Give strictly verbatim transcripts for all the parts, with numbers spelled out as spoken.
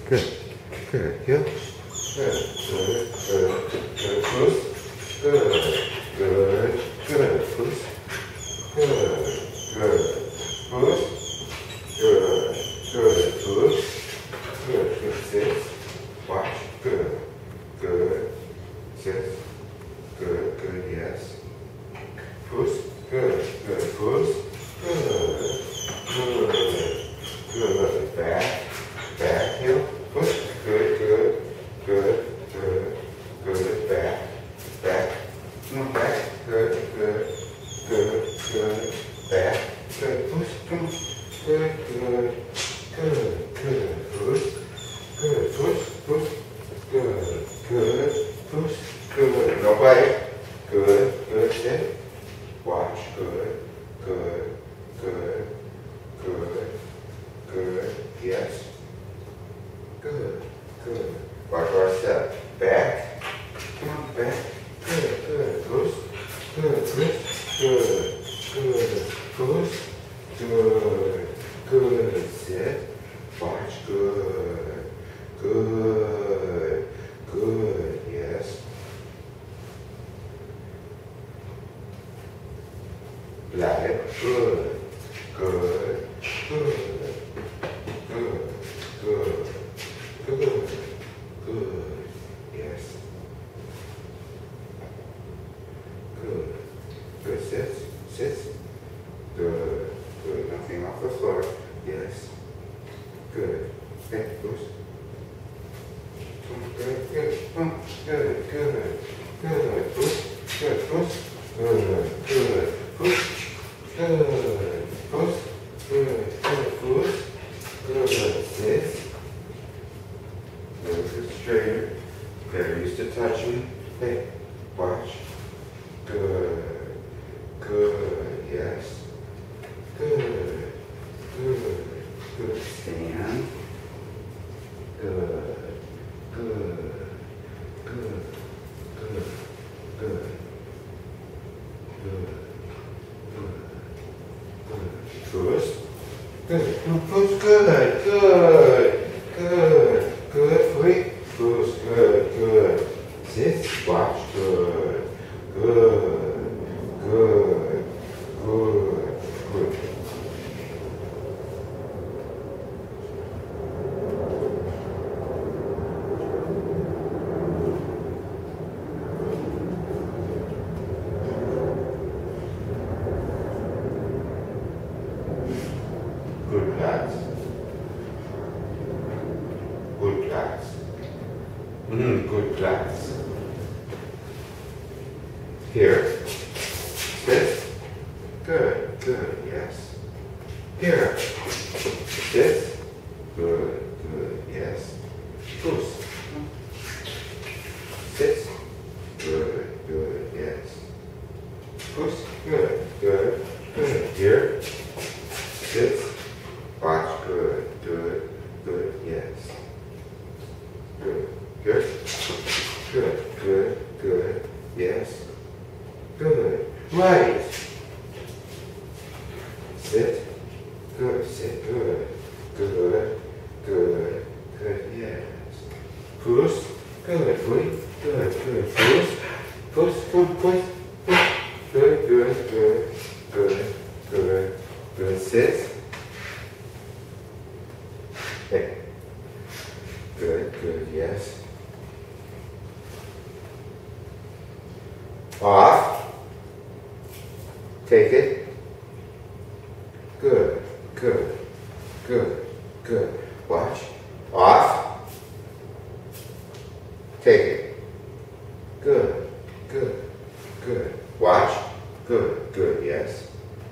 Good. Good. Heel. Good. Good. Good. Good. Push. Good. Good. Good. Push. Good. Good. Push. Good. Good. Push. Good. Good. Sit. Watch. Good. Good. Sit. Good. Good. Yes. Push. Good. Good. Push. Good. Good. Good. Back. Back. Heel. Push. Good. Good. Good. Good. Good. Back. Back. Come on, back. Good. Good. Good. Good. Back. Good. Push. Come on. Good. Good. Good. Good. Push. Good. Push. Push. Good. Good. Push. Good. No bite. Good. Good. Sit. Watch. Good. Good. Good. Good. Good. Yes. Good. Good. Watch our step. Back. Come on, back. Good. Good. Push. Good. Push. Good. Good. Push. Good. Good. Sit. Watch. Good. Good. Good. Yes. Lie. Good. Good. Good. Good. Good. Good. Good. Yes. Good. Good. Sit. Sit. Good. Good. Nothing off the floor. Yes. Good. Okay. Push. Good. Good. Oh, good. Good. Good. Push. Good. Push. Good. Good. Push. Good. Push. Good. Good. Push. Good. Sit. Good. Straighter. They're used to touching. Hey. Watch. Good. Good. Yes. Good. Good. Good. Stand. Good. Good. Good. Good. Good. Good. Push. Good. Push. Good. Good. Good. Good. Wait. Push. Good. Good. Sit. Watch. Good. Good. Good. Good. Good. Good class. Good class. Mm, good class. Here. Sit. Good. Good. Yes. Here. Sit. Good. Good. Yes. Push. Sit. Good. Good. Yes. Push. Good. Good. Good. Here. Sit. Watch. Good. Good. Good. Yes. Good. Good. Good. Good. Good. Yes. Good. Right. Sit. Good. Sit. Good. Good. Good. Good. Yes. Push. Good. Push. Good. Good. Push. Push. Push. Push. Push. Good. Good. Good. Good. Good. Good. Sit. Hey. Good, good, yes. Off. Take it. Good, good, good, good. Watch. Off. Take it. Good, good, good. Watch. Good, good, yes.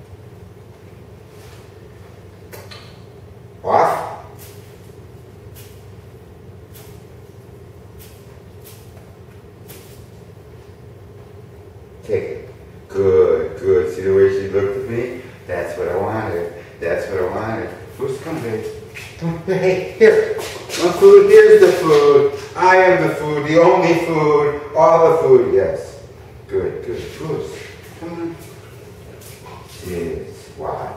Off. Take it. Good, good. See the way she looked at me? That's what I wanted. That's what I wanted. Who's coming, babe? Come, hey, here. My food, here's the food. I am the food, the only food, all the food. Yes. Good, good. Who's? Come on. Yes. Watch.